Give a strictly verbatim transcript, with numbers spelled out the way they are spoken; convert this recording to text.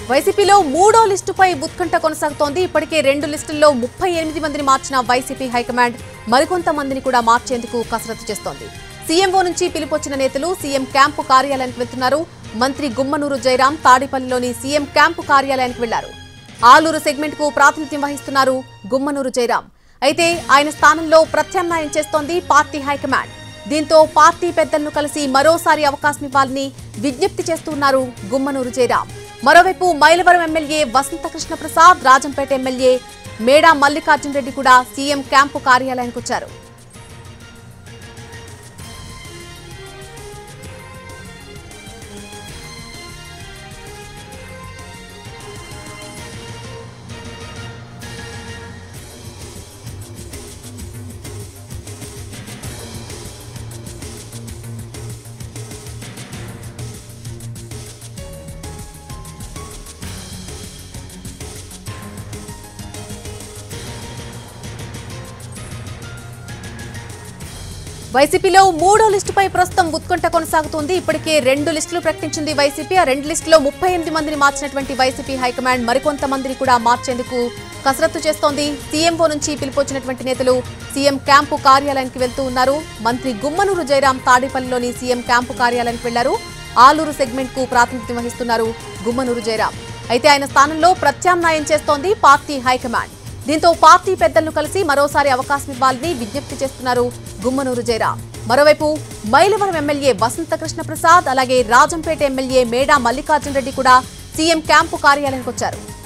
వైసీపీలో మూడో లిస్టుపై ఉత్కంఠ కొనసాగుతోంది. ఇప్పటికే రెండు లిస్టుల్లో ముప్పై ఎనిమిది మందిని మార్చిన వైసీపీ హైకమాండ్ మరికొంతమందిని కూడా మార్చేందుకు కసరత్తు చేస్తోంది. సీఎంఓ నుంచి పిలుపొచ్చిన నేతలు సీఎం క్యాంపు కార్యాలయానికి వెళ్తున్నారు. మంత్రి గుమ్మనూరు జయరాం తాడేపల్లిలోని సీఎం క్యాంపు కార్యాలయానికి వెళ్లారు. ఆలూరు సెగ్మెంట్ కు ప్రాతినిధ్యం వహిస్తున్నారు గుమ్మనూరు జయరాం. అయితే ఆయన స్థానంలో ప్రత్యామ్నాయం చేస్తోంది పార్టీ హైకమాండ్. దీంతో పార్టీ పెద్దలను కలిసి మరోసారి అవకాశం ఇవ్వాలని విజ్ఞప్తి చేస్తున్నారు గుమ్మనూరు జయరాం. మరోవైపు మైలవరం ఎమ్మెల్యే వసంతకృష్ణ ప్రసాద్, రాజంపేట ఎమ్మెల్యే మేడా మల్లికార్జున రెడ్డి కూడా సీఎం క్యాంపు కార్యాలయానికి వచ్చారు. వైసీపీలో మూడో లిస్టుపై ప్రస్తుతం ఉత్కంఠ కొనసాగుతోంది. ఇప్పటికే రెండు లిస్టులు ప్రకటించింది వైసీపీ. ఆ రెండు లిస్టులో ముప్పై ఎనిమిది మందిని మార్చినటువంటి వైసీపీ హైకమాండ్ మరికొంతమందిని కూడా మార్చేందుకు కసరత్తు చేస్తోంది. సీఎంఓ నుంచి పిలుపొచ్చినటువంటి నేతలు సీఎం క్యాంపు కార్యాలయానికి వెళ్తూ ఉన్నారు. మంత్రి గుమ్మనూరు జయరాం తాడేపల్లిలోని సీఎం క్యాంపు కార్యాలయానికి వెళ్లారు. ఆలూరు సెగ్మెంట్ కు ప్రాతినిధ్యం వహిస్తున్నారు గుమ్మనూరు జయరాం. అయితే ఆయన స్థానంలో ప్రత్యామ్నాయం చేస్తోంది పార్టీ హైకమాండ్. దీంతో పార్టీ పెద్దలను కలిసి మరోసారి అవకాశం ఇవ్వాలని విజ్ఞప్తి చేస్తున్నారు గుమ్మనూరు జయరాం. మరోవైపు మైలవరం ఎమ్మెల్యే వసంతకృష్ణ ప్రసాద్, అలాగే రాజంపేట ఎమ్మెల్యే మేడా మల్లికార్జున రెడ్డి కూడా సీఎం క్యాంపు కార్యాలయానికి వచ్చారు.